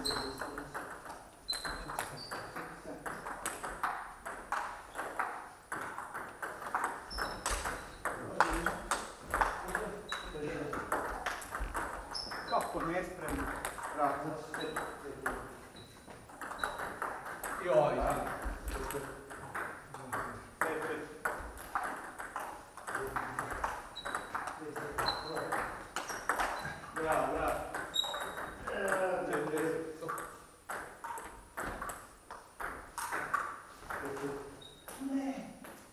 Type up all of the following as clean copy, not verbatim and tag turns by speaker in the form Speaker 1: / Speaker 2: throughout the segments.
Speaker 1: Kako nespremno. Bravo. Joj. Bravo, bravo. Ne.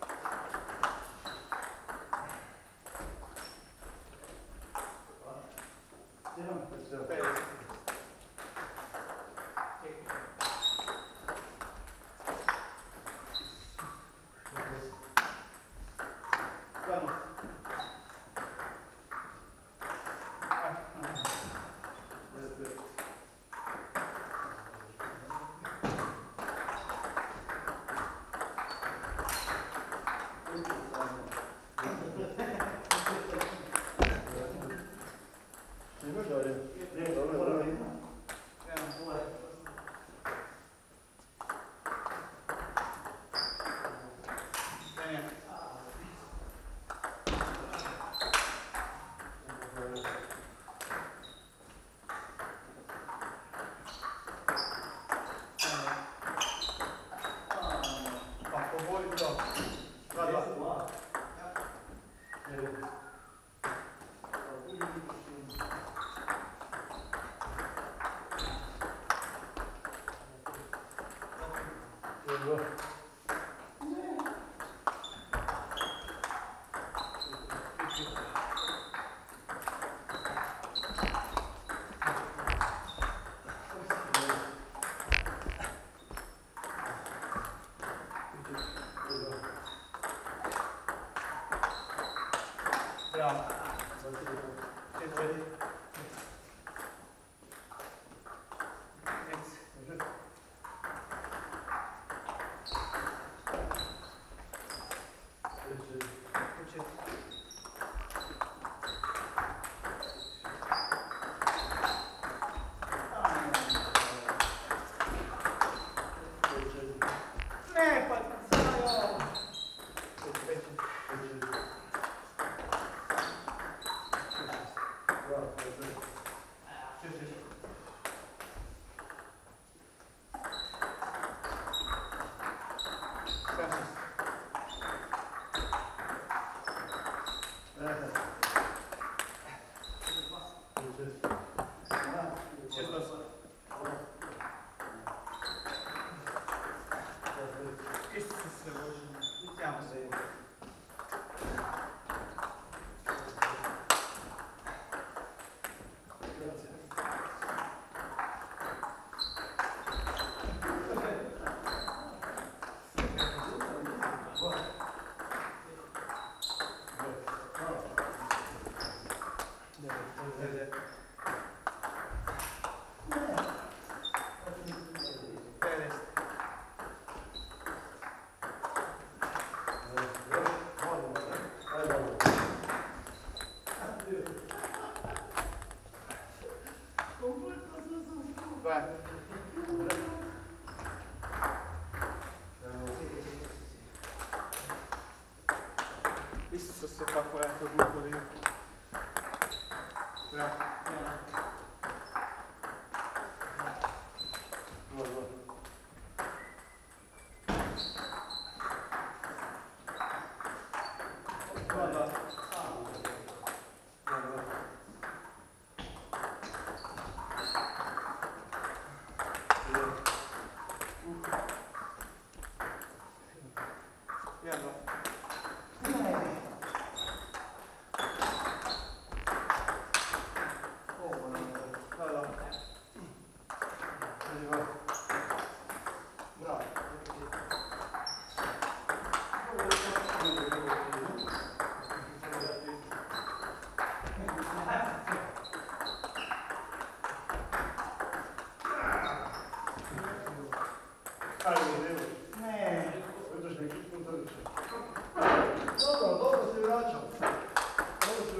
Speaker 1: Isto se kako ja to govorim.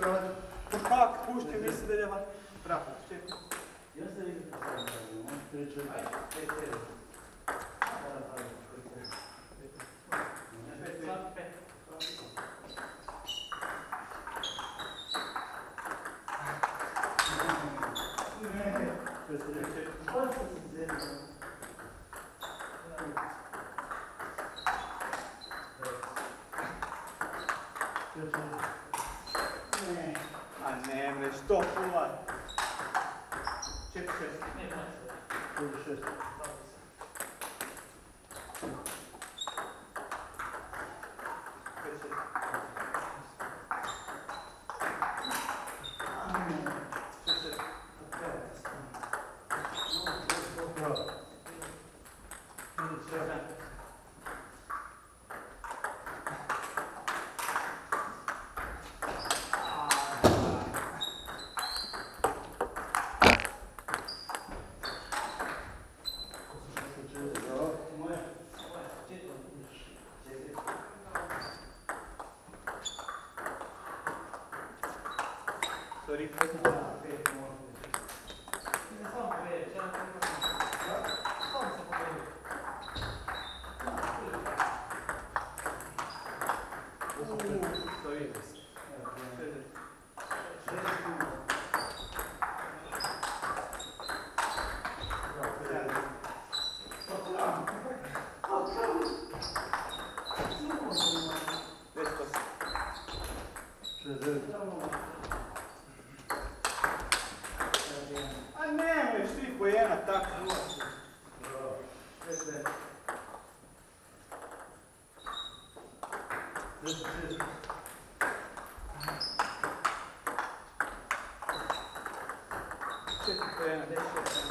Speaker 1: Pušti, misli da je bravo. A ne, bre, 100 kula. 4-6. 4-6. Sorry. A ne, svi po jedna, tako noći. Četiri po jedna, 10,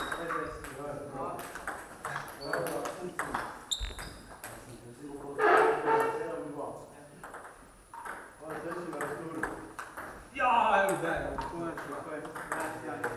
Speaker 1: 10. Ja, evo da je, konačno, to je najsjajnije.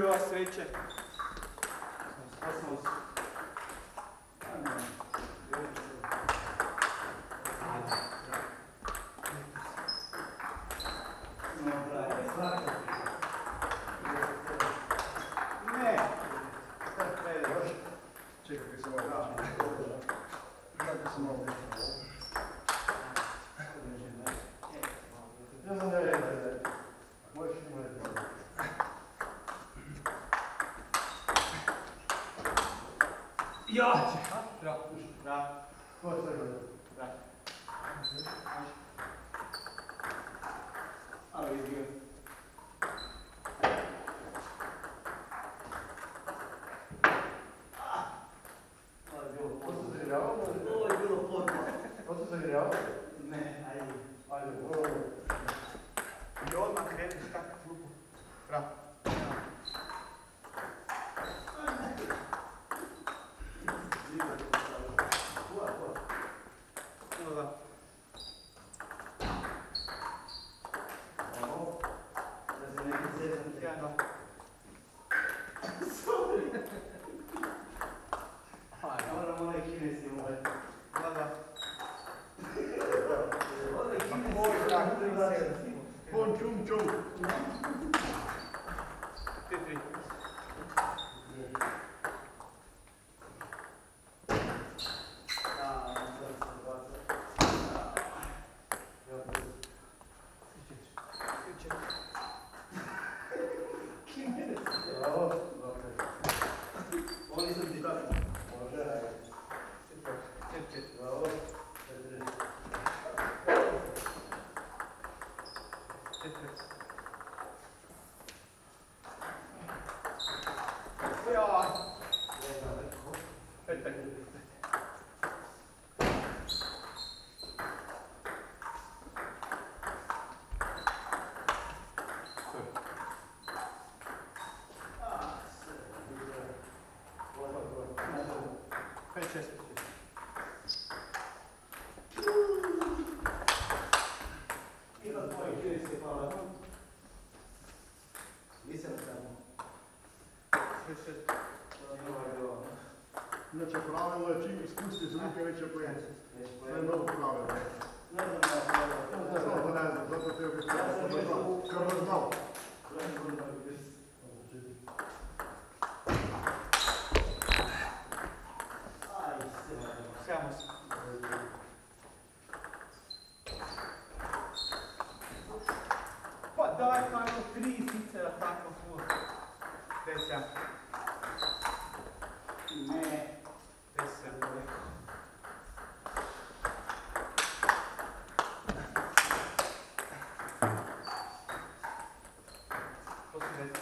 Speaker 1: Čuju vas sveće. Osmo se. Ne. Čekaj, kaj se ovo da. Kako se ovo da. Ja sam da je da. Možeš mi da. Ja! Bra. Bra. Ko je sve gleda? Bra. Ali izgleda. Ovo je bilo potno. Ovo se zagrijao? Ne, ajde. Ajde, ovo. I odmah kreneš takav lupu. Bra. Inače pravilo je čim ispusti z ruke veće pojence. To je mnogo pravilo. Ne znam, zato te obješćamo. Kako znao? Sjamo se. Pa daj kako 3 sice, tako ful. Gdje sam? Ne. Gdje sam boli? To si reći.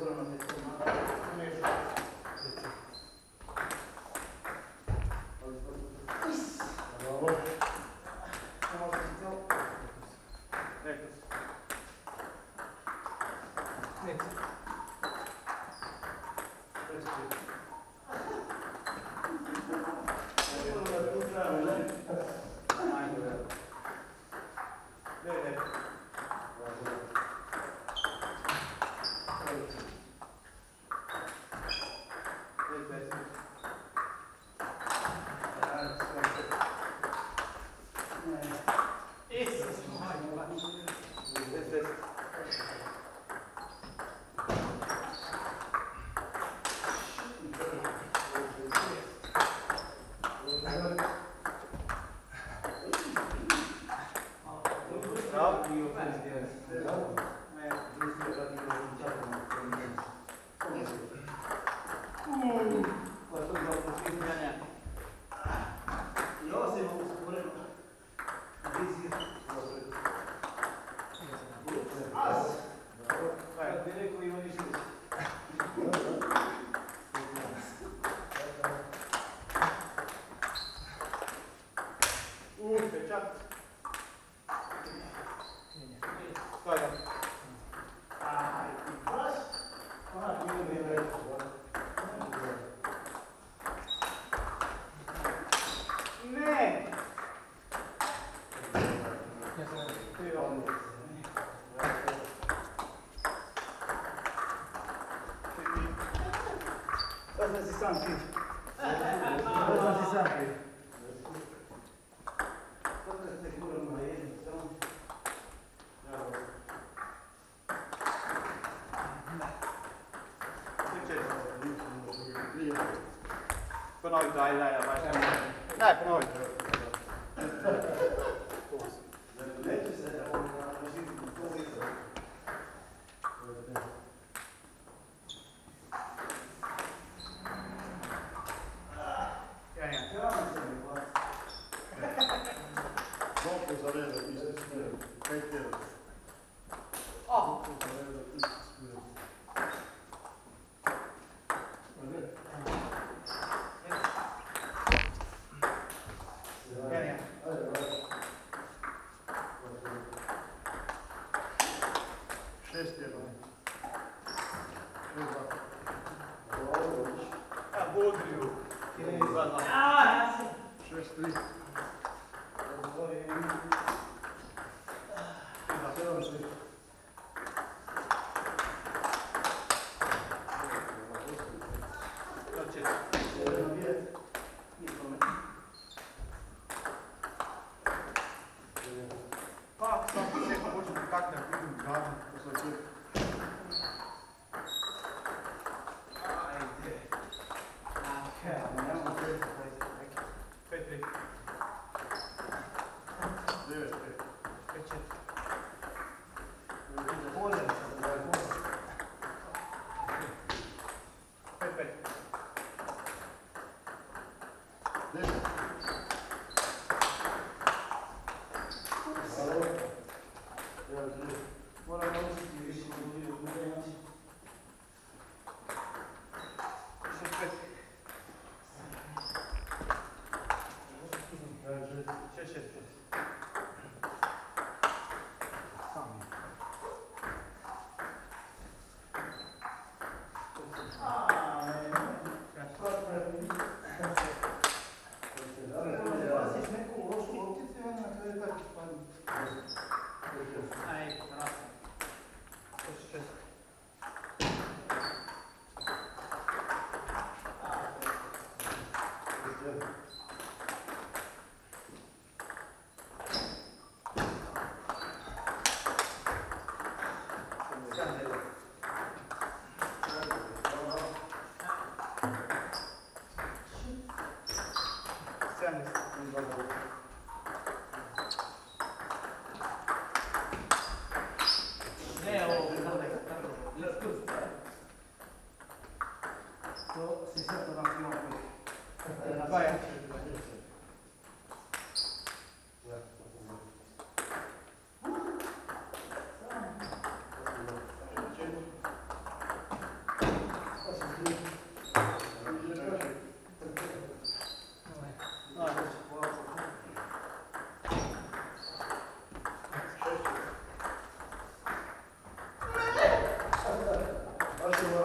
Speaker 2: Poi dai, dai, poi.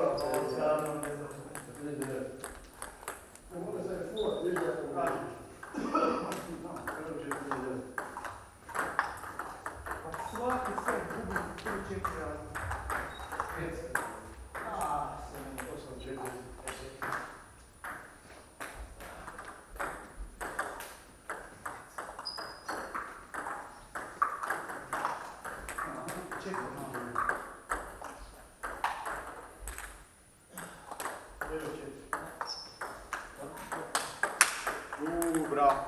Speaker 2: Bravo.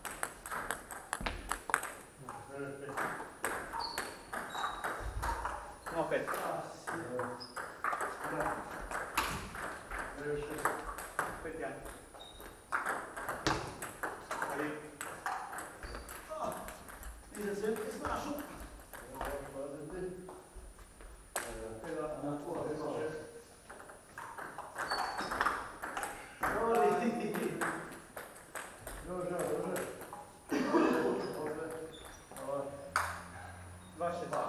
Speaker 2: Opet. Opet ja. Ali.
Speaker 1: Ide se snašu.
Speaker 2: Vaše dva.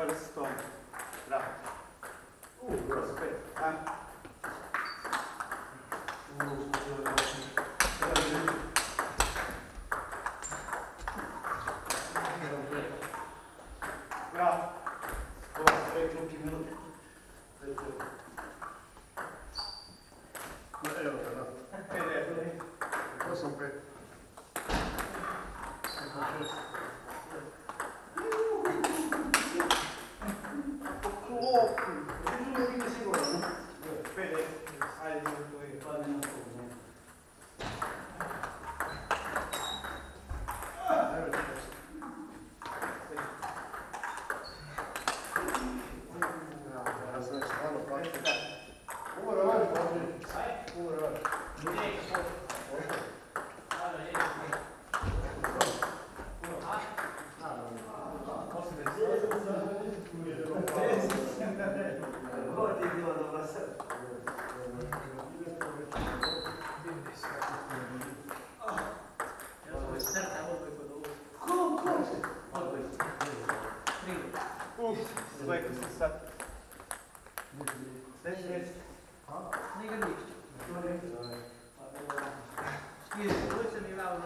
Speaker 2: prstom. Bravo. Kroz 5. Bravo.
Speaker 1: Evo ga, da. To sam 5.
Speaker 2: Sveko se sad. Sljedeći.
Speaker 3: Njega ništa. Skide, dođe mi malo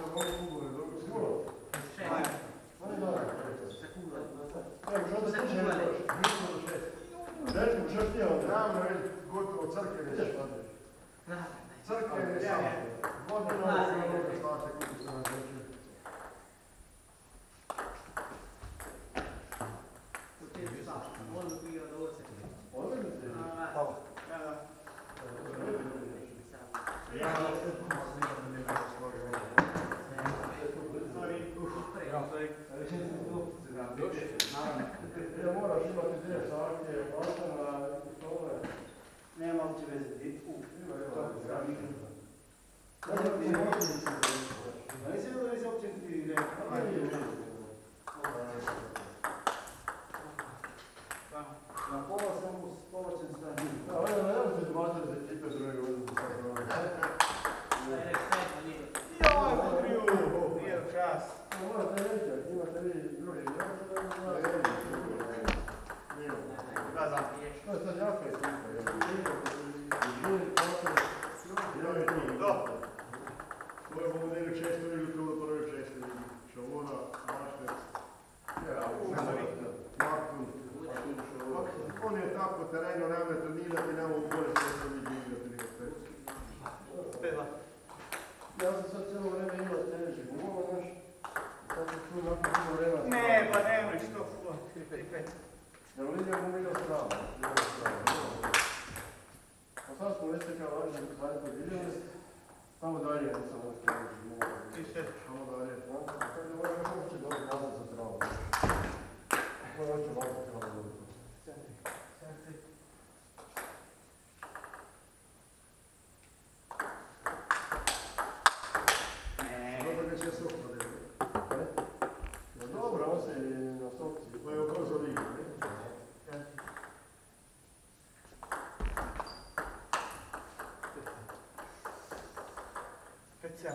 Speaker 1: Gotovo crkve ne špade. Crkve ne špade. Godina ne špade kako se nam dođe. Moraš imati dvije savke, ostana i stole.
Speaker 2: Nema uopće veze. Nisam bilo veze uopće ti rekao. Na pola sam povlačen strani.
Speaker 1: Da, ovo ne se dvazati za ekipe druge godine.
Speaker 2: Joj, potriju! Nije čas.
Speaker 1: Morate reći, imate vi drugi.
Speaker 2: Da, znam.
Speaker 1: To je sad jaka ekipa.
Speaker 2: Do.
Speaker 1: Moje bomo nekaj često videli, to bo prvi često videli. Šavona, Maštec. Martin. On je tako terajno ravne trenirati, nema u bolje često videli.
Speaker 2: Spela.
Speaker 1: Ja sam sad cijelo vreme imao tereći gumova, znaš. Sad sam tu nakon cijelo vremena.
Speaker 2: Ne, pa nemoj, što fulo. 3-5.
Speaker 1: Jer Lidija mu igra strava. Pa sad smo već kao važni zadnji vidjeli. Samo dalje, nisam ostao gumova.
Speaker 2: 3-6.
Speaker 1: Samo dalje. Tako da moram još uopće dobro nazad za travu. Moram još ovako travu dobiti. Dobro, on se na stopci, to je obrzo liga.
Speaker 2: Peća.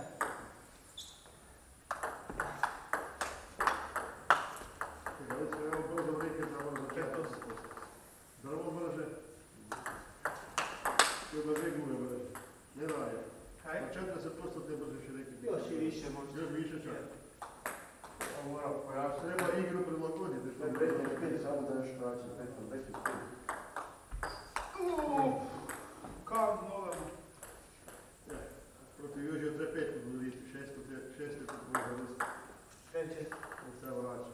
Speaker 1: Evo brzo rike za ovo za 4%. Drvo brže. Treba gume brže. Ne daje.
Speaker 2: Kaj?
Speaker 1: Na 40% te brže še reke.
Speaker 2: Još i više možda.
Speaker 1: Još više čak. Mora pojačati. Treba igru prilagoditi. Što je 5, samo da još vraća. 5.
Speaker 2: Kao nogama.
Speaker 1: Protiv još je 3-5 u listi. 6 je to tvoj za listi.
Speaker 2: 6.
Speaker 1: On treba vraća.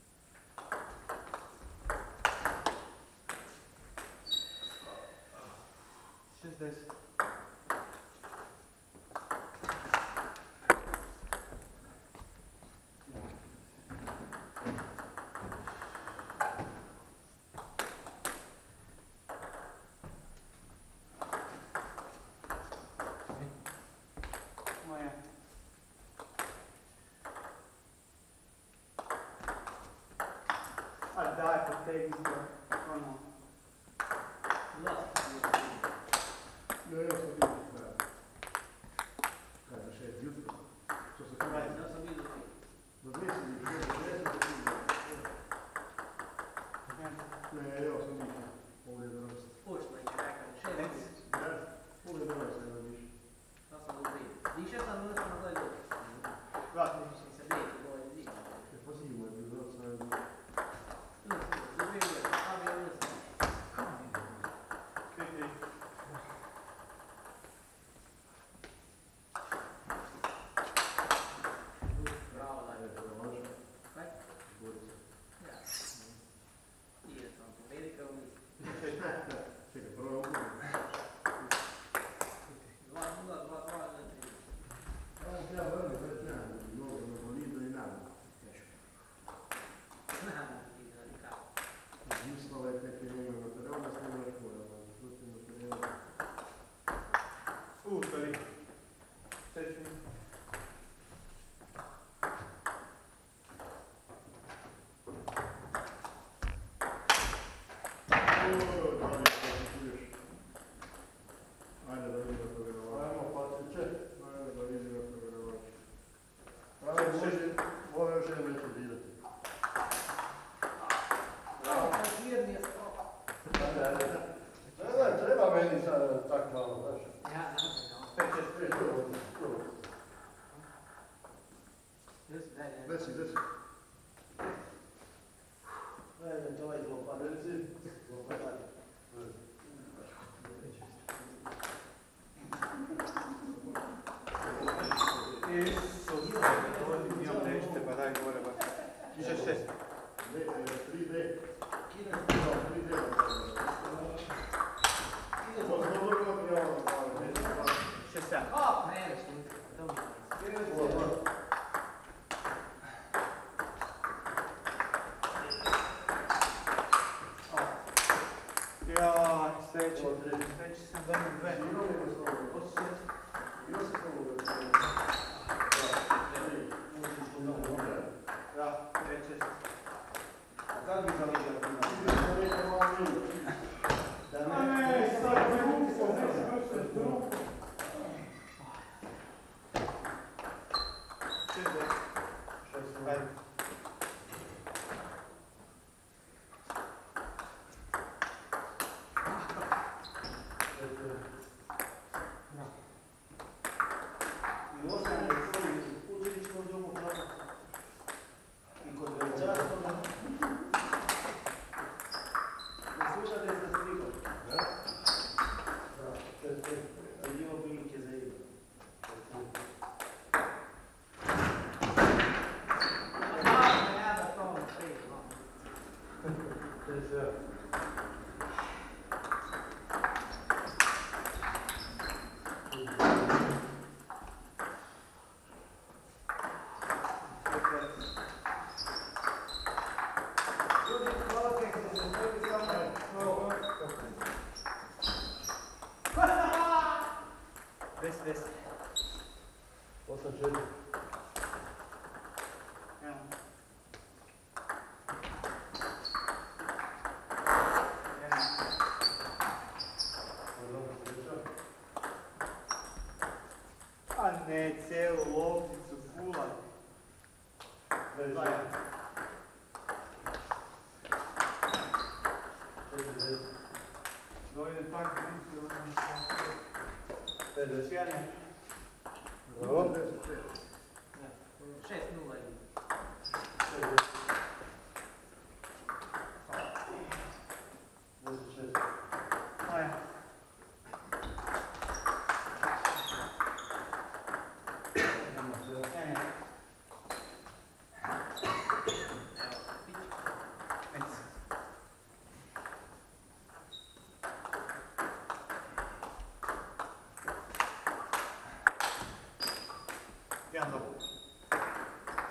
Speaker 2: Moja. A daj, potegni se. Ono.
Speaker 1: Ne, ja sam vidio. Kaj, za 6 jutro? Što se kada? Do 2 si vidio, 6 do 10 do 3. Ne, ja sam nikad. Ovo je danas.
Speaker 3: Pošto je čekao, 6 mjeseci.
Speaker 1: Ne, ovo je danas nema više.
Speaker 3: Ja sam u zimi. Više sam nosio na doj ljudi.
Speaker 2: Vratno.
Speaker 3: Mislim se neće bolje zimi.
Speaker 1: Pa zima je bilo, sad je bilo.
Speaker 3: Bravo, daj.
Speaker 1: Ne, to je važno.
Speaker 3: Kaj?
Speaker 1: Gorica.
Speaker 3: Ja. Ide sam po Amerika u misli.
Speaker 1: Čekaj, prvo je ugodno.
Speaker 3: 2-0, 2-2,
Speaker 1: Ja velim, već ja, mnogo na bolidu i nama. Izmislila je neke njegove materijale, s njima još moja, međutim materijale.
Speaker 2: Stari. Srećni.
Speaker 1: Ajde da vidim to vjerovače.
Speaker 4: Ajmo, Patriče.
Speaker 1: Ajde da vidim to vjerovače. Ajde, moja žena neće dirati.
Speaker 4: Ne, treba meni sad tak malo, znaš.
Speaker 3: Ja,
Speaker 1: Desi.
Speaker 4: Ne, to je zlopa. Reci. Zlopa.
Speaker 2: Imam nećete, pa daj gore, ba. 6.
Speaker 1: 3D. 3D. Dobro materijala.
Speaker 2: 6-7.
Speaker 3: O, ne, što mi se dobro.
Speaker 2: Ja, sreći sam za mnom 2. Ja, 3.
Speaker 4: Kad bi zaliđao?
Speaker 2: A ne, sad me ruko, ne, ruko. 6. Ajde. Des.
Speaker 4: 8-4.
Speaker 2: A ne, cijelu lopticu, fula. Dojde tako, Sjajno.
Speaker 4: Dobro.
Speaker 3: 6-0 je.
Speaker 2: Ajde. Ja, dobro.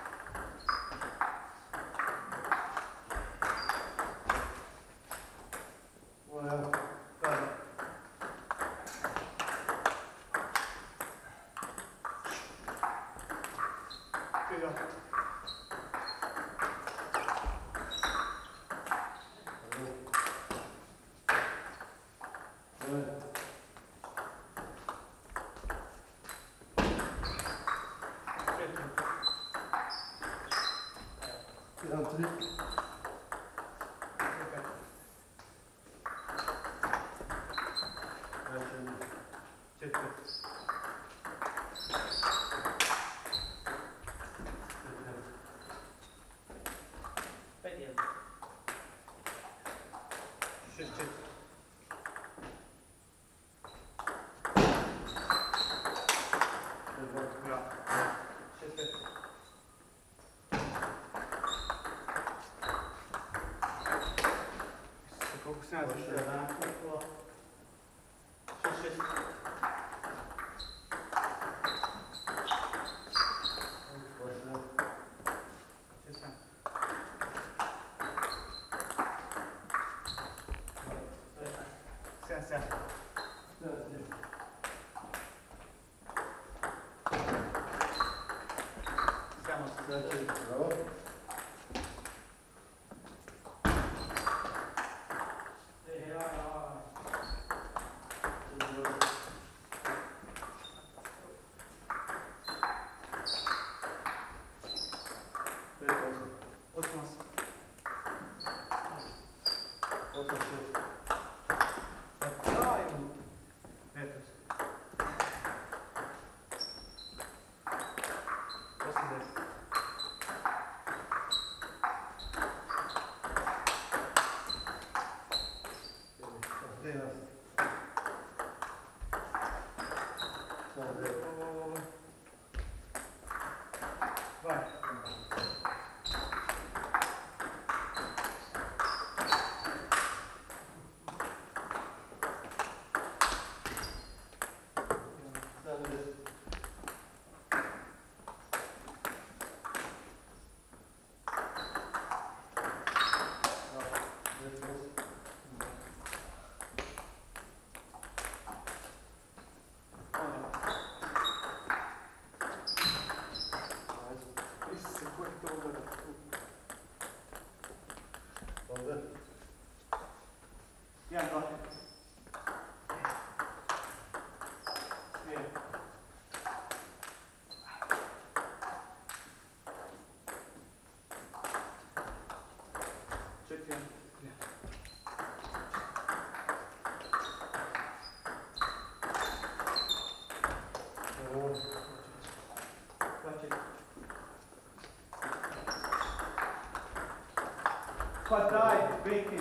Speaker 2: Pataj, bacon,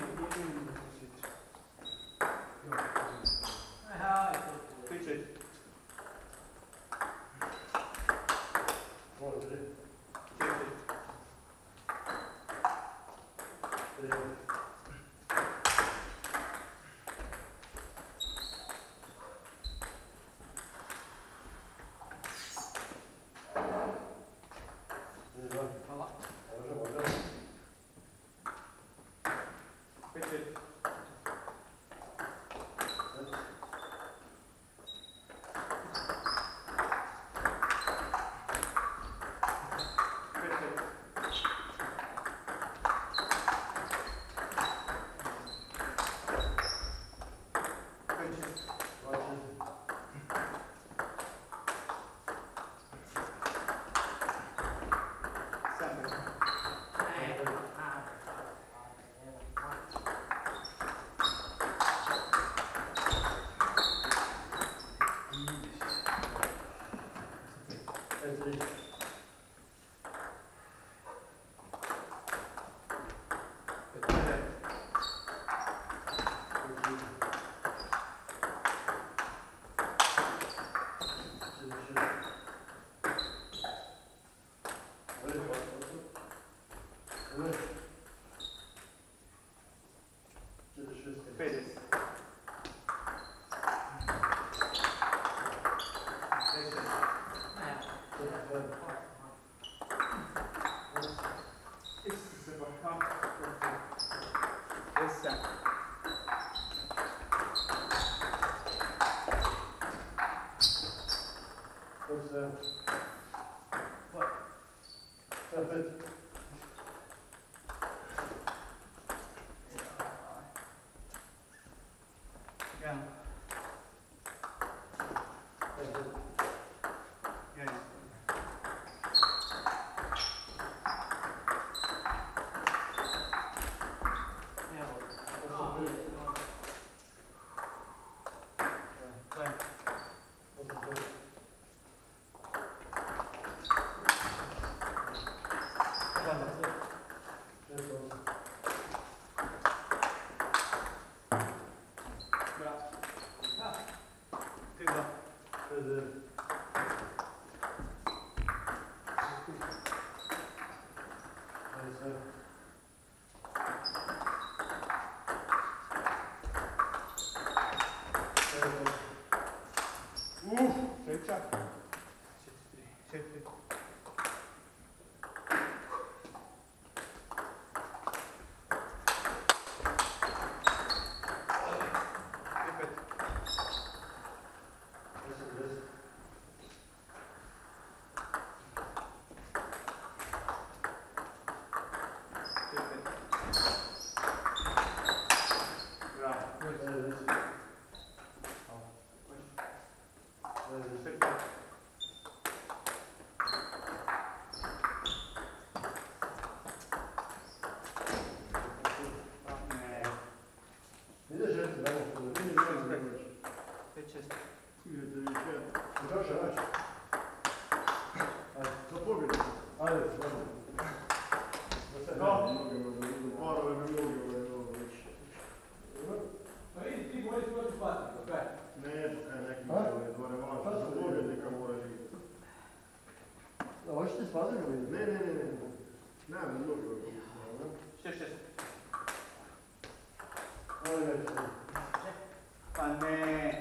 Speaker 2: Pa ne.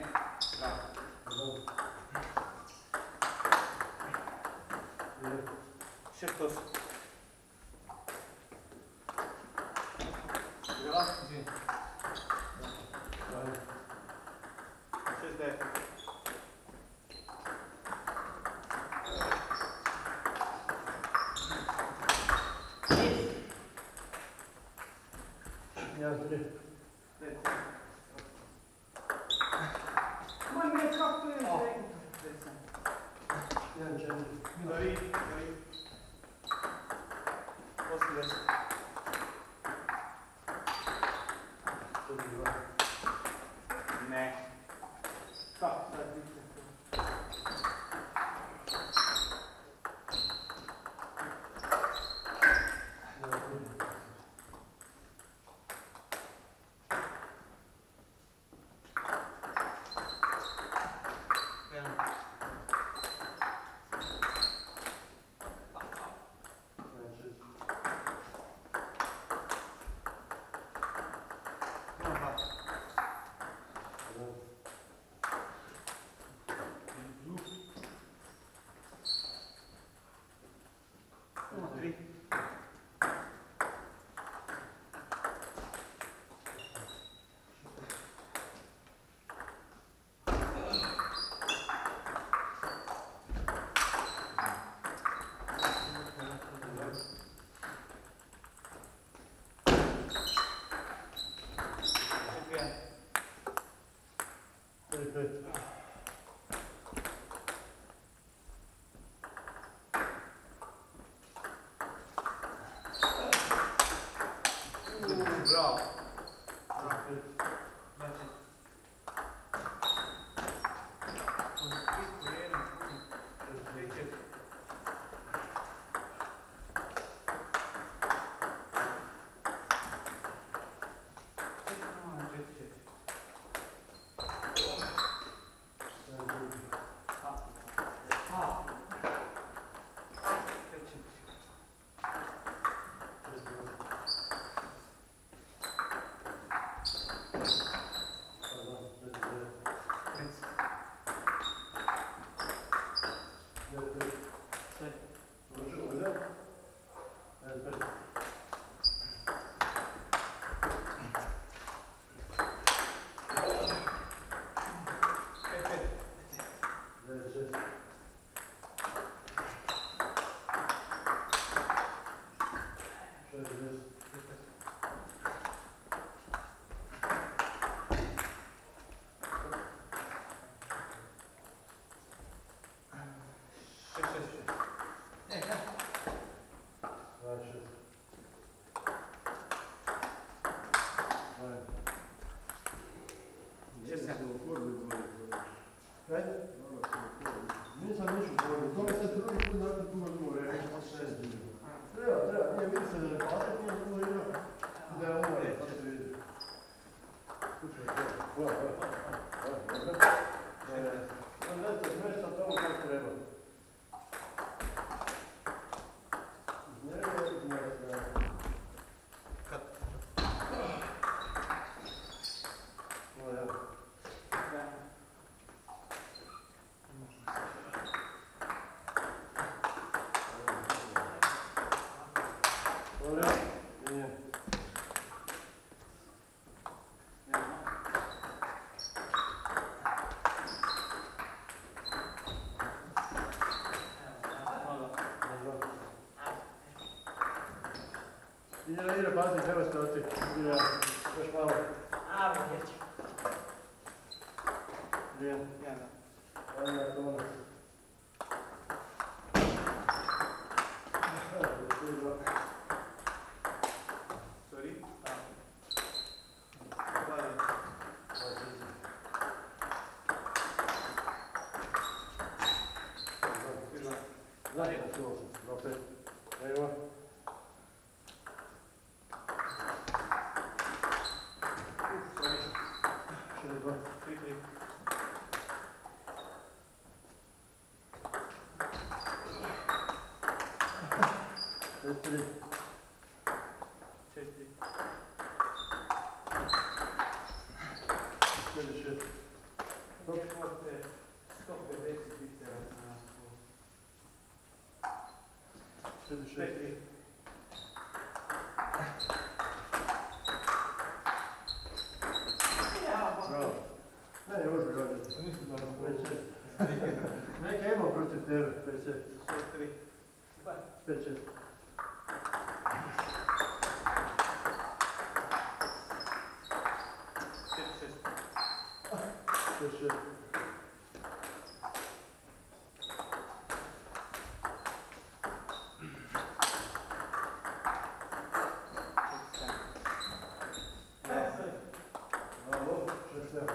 Speaker 2: Šestos.
Speaker 3: Bravo.
Speaker 1: Ide, pazi, treba ste oći. Ide, još malo. Ide. Ajde, to ono. 36.
Speaker 2: Dok imate 150 litera na
Speaker 1: 36.
Speaker 2: 4.
Speaker 1: Bravo. Ne, ne može gledati.
Speaker 2: Mislim da vam
Speaker 1: 36. Neka imam protiv tebe. 36.
Speaker 2: 4.
Speaker 1: 36. 36. Bravo, 67.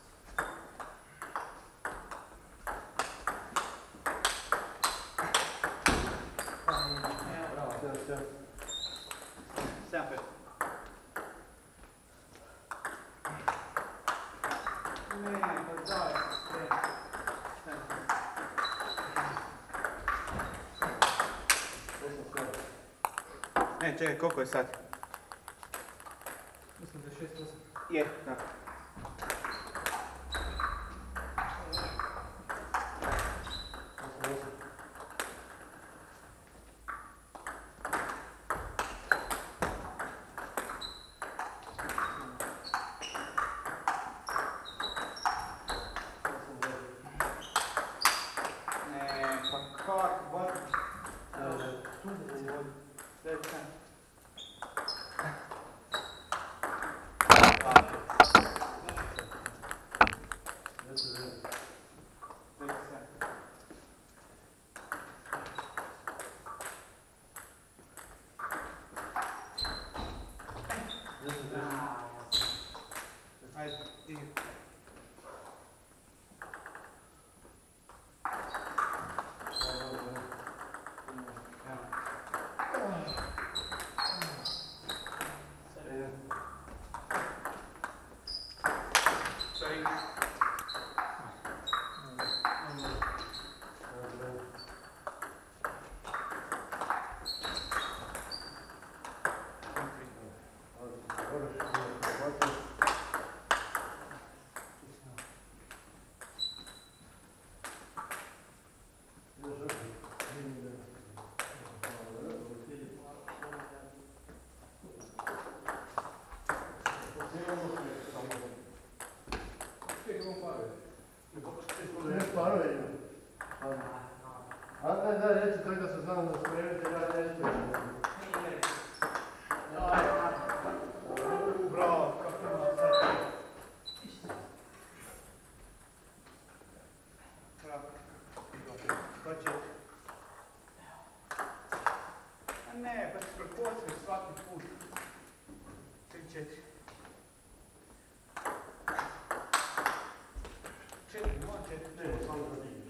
Speaker 1: Bravo, 77.
Speaker 3: 7.
Speaker 2: Ne, pa daj.
Speaker 3: Ne, čekaj, koliko je sad?
Speaker 2: Mislim da je 6-8.
Speaker 3: Je, tako. Ne, pa kak, bar... Tu ovo, sljedeća. Ajde, idi. Sorry.
Speaker 1: Da, reći to da se znam da spremite, ja neću.
Speaker 2: Bravo, kako ima sad.
Speaker 3: Bravo. Hoće. A ne, pa se prepocije svaki put. 3, 4. 4, 0, 4.
Speaker 1: Ne, samo da vidiš.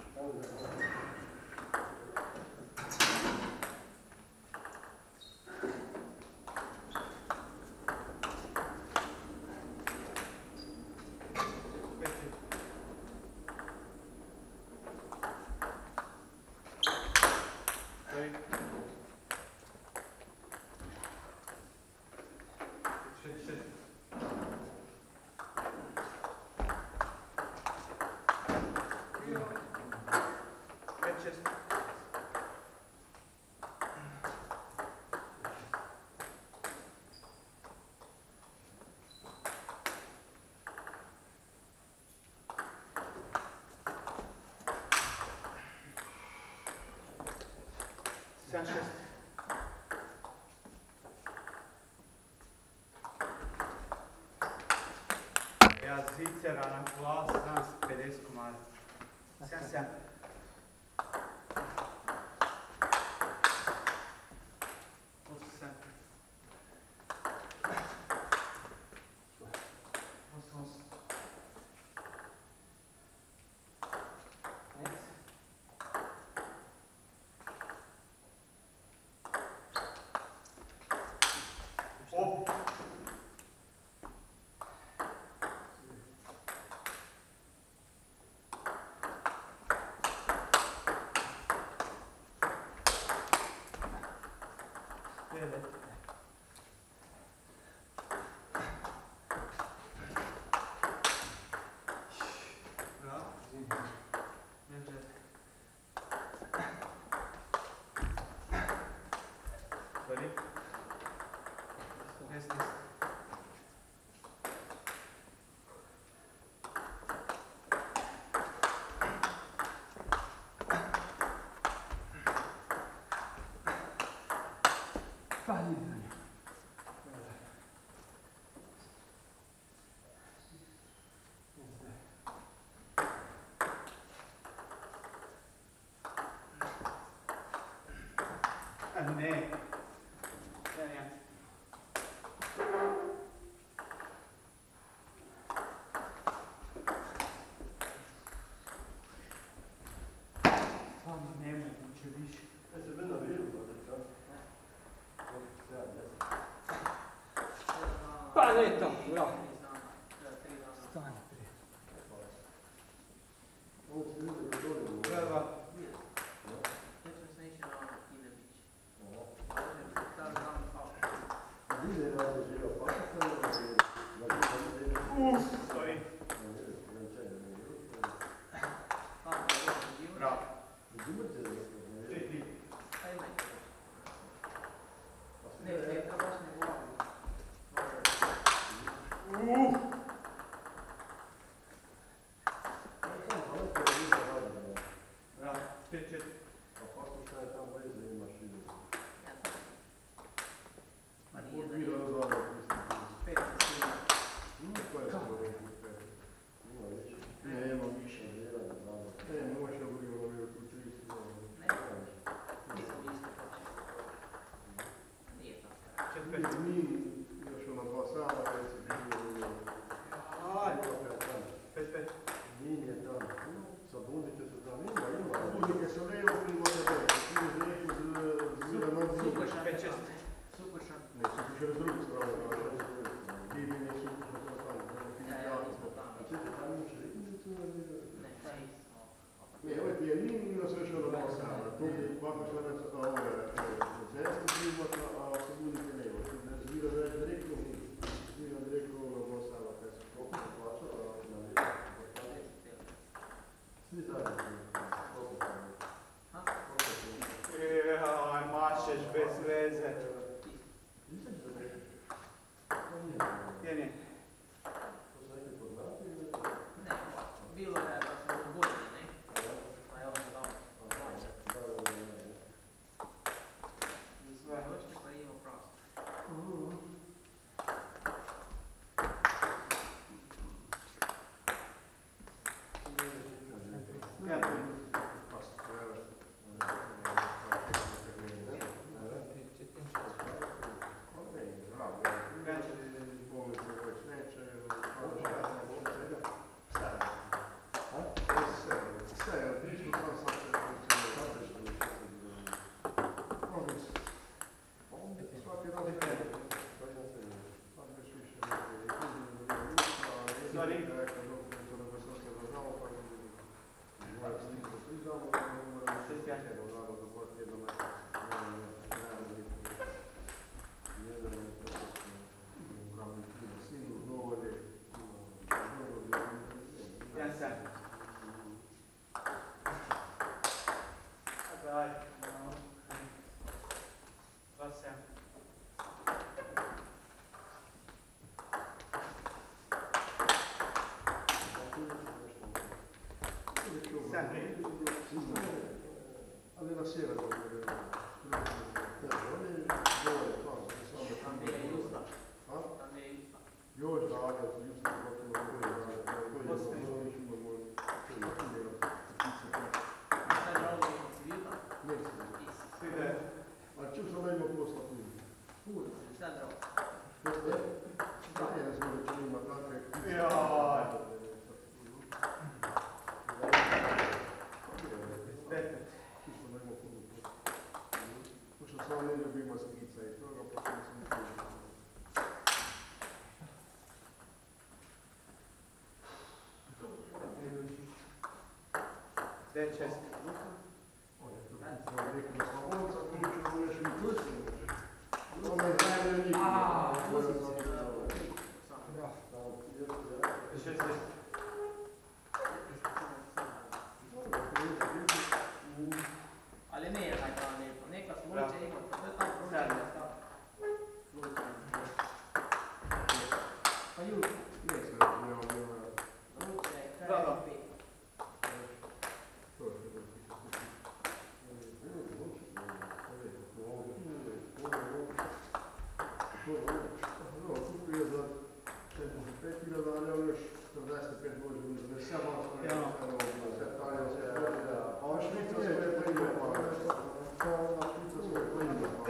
Speaker 3: Ja zicera na glas, znam 50 komada. 7. ne. Samo nemoguće više.
Speaker 4: Jeste bili na viru,
Speaker 3: Pa ne to, bravo. Stani prije. Prva. Stoji. Bravo. Mašeš bez veze. Gdje
Speaker 5: Bilo je da sam u godini, ne? Pa je ovo dao.
Speaker 3: Sve.
Speaker 5: Hoćete pa imamo prosto.
Speaker 1: Ali la sera
Speaker 5: Ali ne je tako lijepo, neka slučaj ima, to je tako prošlo. Pa jutro.
Speaker 1: Švicarska je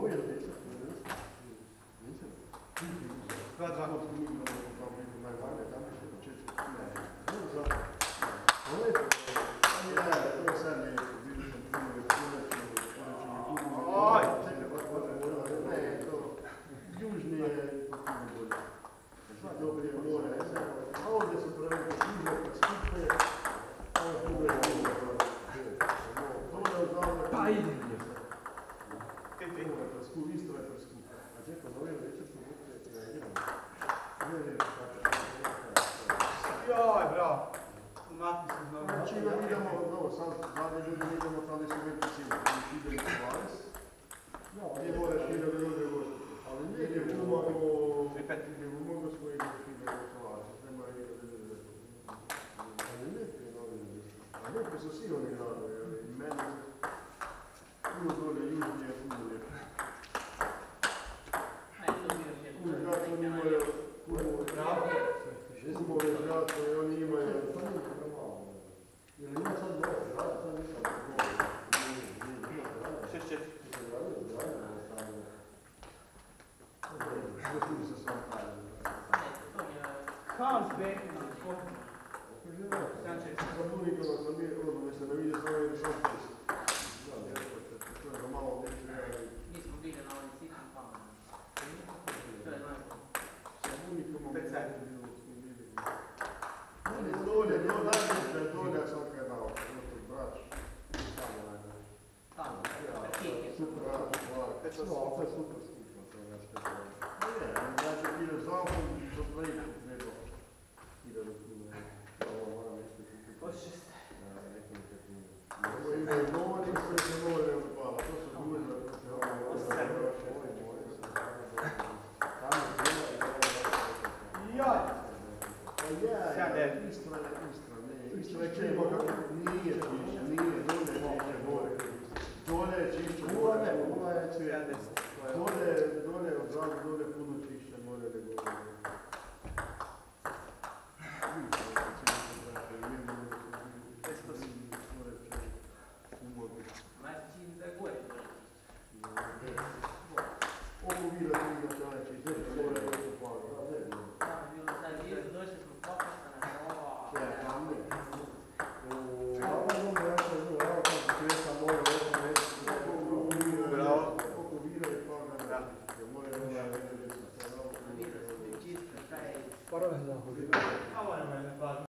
Speaker 3: Joj, bravo. Mati se znovu.
Speaker 1: Znači, idemo, no, sad, zadnje ljudi idemo tamo gdje su veliki cilj, ide u 20, gdje moraš ide da ljudi gosti. Ali ne ide u Umago, ide u Umago svoje ide u 20, nema ide da ljudi gosti. Ali neki je novi ljudi. A neki su svi oni gradovi, i meni puno dole, južnije, puno lijepo. Puno gradovi oni imaju, puno gradovi oni imaju. Ili ima sad dobro, sad nisam
Speaker 3: Hans Beck na sportu. Sanchez.
Speaker 1: Zabunikova sam mi, ono, se ne vidi svoje šampis. To je za malo neće.
Speaker 5: Mi smo bili na ovim sitnim palmama. To je najbolje.
Speaker 1: Zabunikova
Speaker 3: Pet sati.
Speaker 1: Dolje, dolje sam kaj dao, to brač.
Speaker 5: Tamo, Kike.
Speaker 1: Super rad, hvala. To je super skupo, to je nešto kao. Ne, znači ideš zavom, za plejku, nego ide do kune. Ovo moram nešto kupiti.
Speaker 3: Hoćeš?
Speaker 1: Nekim nekakvim. Ovo ide i govori sve se more odpala, to su duže, to se ovo
Speaker 3: Joj!
Speaker 1: Istra je krivo kako nije čišće, nije dolje je čišće more. Dolje od zadu, dolje puno čišće more nego gore.
Speaker 5: Znači da je gore.
Speaker 1: Ovo vira ti ga taj čišće, more je to palo.
Speaker 5: Tamo je bilo sad bilo, došli smo popastane na ovo.
Speaker 1: Bravo. Oko vira je palo. More je
Speaker 5: Čisto, taj...
Speaker 3: A ovo je mene,